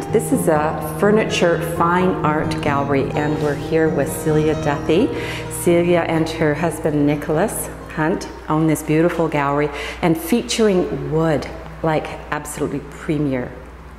This is a furniture fine art gallery, and we're here with Celia Duthie. Celia and her husband Nicholas Hunt own this beautiful gallery, and featuring wood, like absolutely premier,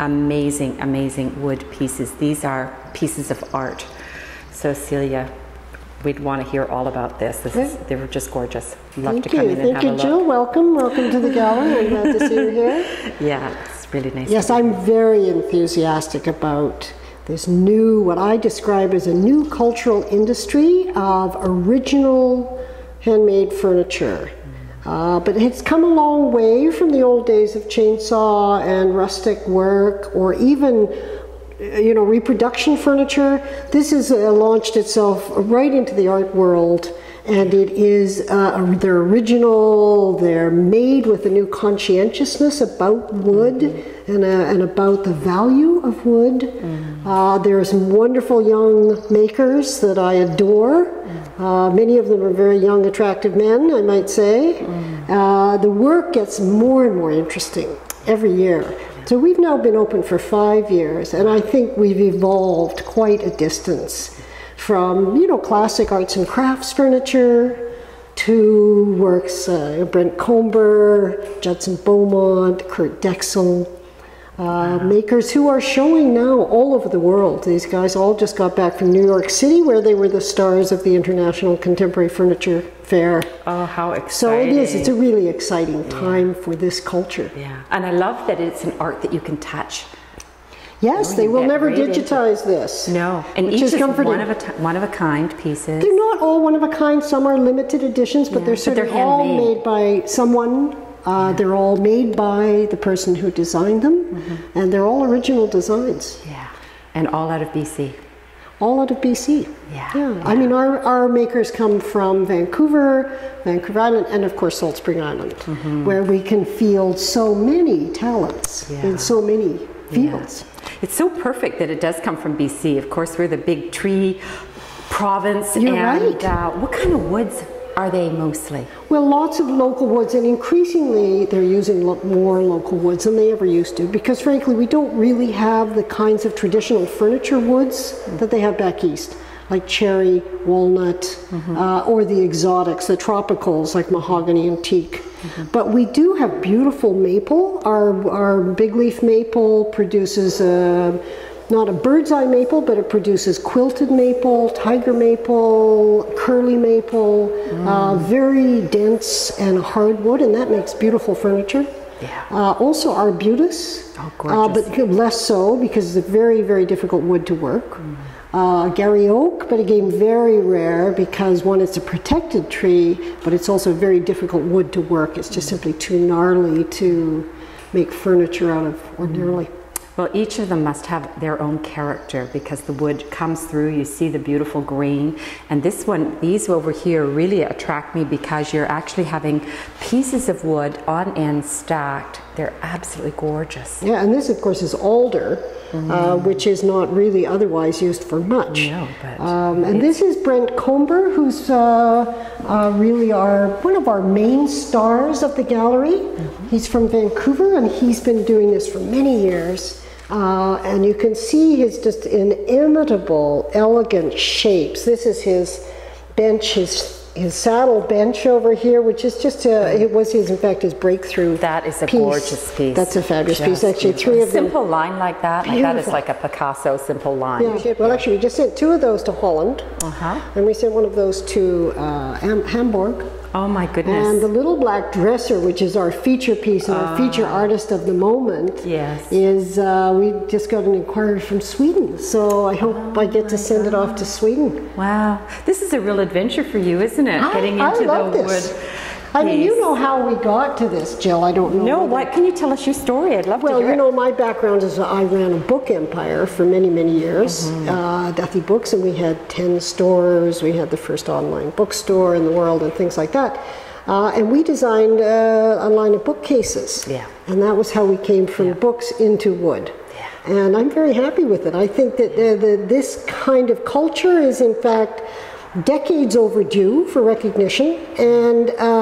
amazing wood pieces. These are pieces of art. So Celia, we'd want to hear all about this. They were just gorgeous. Love to come in and have a look. Thank you, Jill. Welcome to the gallery. I'm glad to see you here. Yeah, it's really nice. Yes, I'm very enthusiastic about this new, what I describe as a new cultural industry of original handmade furniture. But it's come a long way from the old days of chainsaw and rustic work, or even reproduction furniture. This has launched itself right into the art world, and it is they're original. They're made with a new conscientiousness about wood and about the value of wood. There are some wonderful young makers that I adore. Many of them are very young, attractive men, I might say. The work gets more and more interesting every year. So we've now been open for 5 years, and I think we've evolved quite a distance from, classic arts and crafts furniture to works, Brent Comber, Judson Beaumont, Kurt Dexel, makers who are showing now all over the world. These guys all just got back from New York City, where they were the stars of the International Contemporary Furniture Fair. Oh, how exciting. So it is. It's a really exciting time for this culture. Yeah, and I love that it's an art that you can touch. Yes, they will never digitize this. No, and each is one of a kind pieces. They're not all one of a kind. Some are limited editions, but they're all made by someone. They're all made by the person who designed them, and they're all original designs. Yeah, and all out of BC. All out of BC. Yeah. I mean, our makers come from Vancouver Island, and of course Salt Spring Island, where we can field so many talents in so many fields. It's so perfect that it does come from BC. Of course, we're the big tree province. You're right. What kind of woods are they mostly? Well, lots of local woods, and increasingly they're using more local woods than they ever used to, because frankly we don't really have the kinds of traditional furniture woods that they have back east, like cherry, walnut, or the exotics, the tropicals like mahogany and teak. But we do have beautiful maple. Our big leaf maple produces not a bird's eye maple, but it produces quilted maple, tiger maple, curly maple, very dense and hardwood, and that makes beautiful furniture. Also arbutus, but less so because it's a very, very difficult wood to work. Gary oak, but again very rare because one, it's a protected tree, but it's also a very difficult wood to work. It's just simply too gnarly to make furniture out of ordinarily. Well, each of them must have their own character because the wood comes through, you see the beautiful grain. And these over here really attract me because you're actually having pieces of wood on end stacked. They're absolutely gorgeous. Yeah, and this of course is alder, which is not really otherwise used for much. No, but and this is Brent Comber, who's really one of our main stars of the gallery. He's from Vancouver, and he's been doing this for many years. And you can see his just inimitable, elegant shapes. This is his bench, his saddle bench over here, which is just it was in fact his breakthrough. That is a piece. Gorgeous piece. That's a fabulous piece. Actually, three of them. Simple line like that. Like that is like a Picasso simple line. Yeah. Well, actually, we just sent 2 of those to Holland, and we sent one of those to Hamburg. Oh my goodness. And the little black dresser, which is our feature piece and our feature artist of the moment, is we just got an inquiry from Sweden. So I hope I get to send it off to Sweden. Wow. This is a real adventure for you, isn't it? Getting into the wood. I mean, you know how we got to this, Jill. I don't know. No, what? Can you tell us your story? I'd love to hear it. Well, my background is I ran a book empire for many, many years, Duthie Books, and we had 10 stores. We had the first online bookstore in the world and things like that. And we designed a line of bookcases. And that was how we came from books into wood. And I'm very happy with it. I think that this kind of culture is, in fact, decades overdue for recognition, and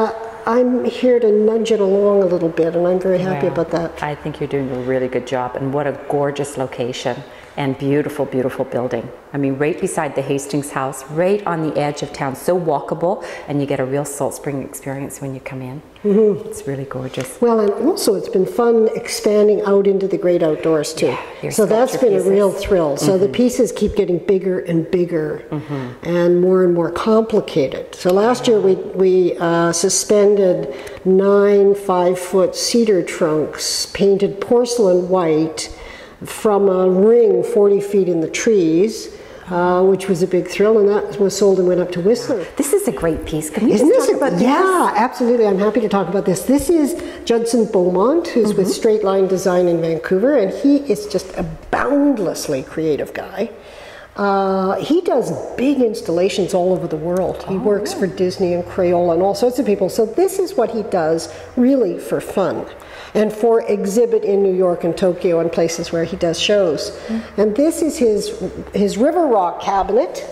I'm here to nudge it along a little bit, and I'm very happy about that. I think you're doing a really good job, and what a gorgeous location and beautiful, beautiful building. I mean, right beside the Hastings House, right on the edge of town, so walkable, and you get a real Salt Spring experience when you come in. It's really gorgeous. Well, and also it's been fun expanding out into the great outdoors too. Yeah, so that's been a real thrill. So the pieces keep getting bigger and bigger and more complicated. So last year we suspended 9 5-foot cedar trunks painted porcelain white from a ring 40 feet in the trees, which was a big thrill, and that was sold and went up to Whistler. This is a great piece. Can we Isn't just this talk about this? Yeah, absolutely. I'm happy to talk about this. This is Judson Beaumont, who's with Straight Line Design in Vancouver, and he is just a boundlessly creative guy. He does big installations all over the world. He works for Disney and Crayola and all sorts of people. So this is what he does really for fun and for exhibit in New York and Tokyo and places where he does shows. And this is his River Rock cabinet.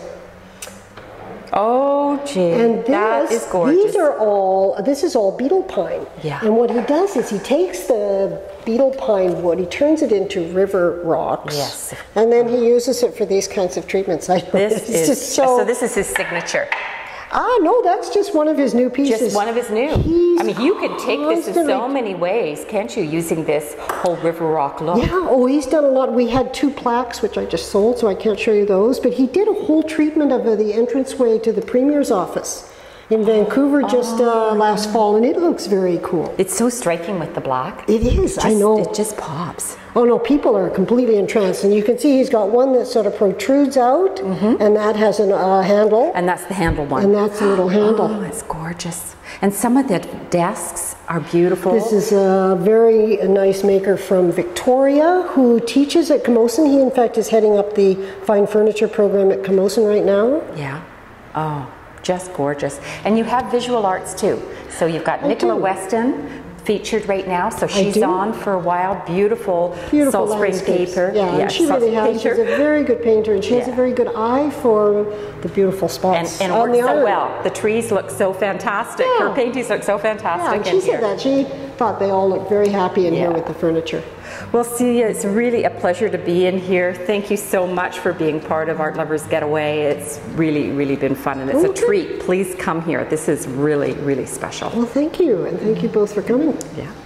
Oh, gee, And that is gorgeous. this is all beetle pine. Yeah. And what he does is he takes the beetle pine wood, he turns it into river rocks. Yes. And then he uses it for these kinds of treatments. I know This it's is just so. This is his signature. No, that's just one of his new pieces. Just one of his new. He's I mean, you could take this in so constantly- many ways, can't you? Using this whole river rock look. Yeah, oh, he's done a lot. We had 2 plaques, which I just sold, so I can't show you those. But he did a whole treatment of the entranceway to the Premier's office in Vancouver just last fall, and it looks very cool. It's so striking with the black. It is, I know. It just pops. Oh no, people are completely entranced, and you can see he's got one that sort of protrudes out, and that has a handle, And that's the handle one. and that's a little handle. Oh, it's gorgeous. And some of the desks are beautiful. This is a very nice maker from Victoria who teaches at Camosun. He, in fact, is heading up the fine furniture program at Camosun right now. Yeah. Oh, just gorgeous. And you have visual arts too. So you've got Nicola do. Weston featured right now. So she's do. on for a while. Beautiful Beautiful Salt Spring landscapes. paper. Yeah, and she really has. She's a very good painter, and she has a Yeah. very good eye for the beautiful spots. And on works the so island. well. The trees look so fantastic. Yeah. Her paintings look so fantastic. Yeah, and in she here. said that. She thought they all looked very happy in here Yeah. with the furniture. Well, Celia, it's really a pleasure to be in here. Thank you so much for being part of Art Lovers Getaway. It's really, really been fun, and it's a treat. Please come here. This is really, really special. Well, thank you, and thank you both for coming. Yeah.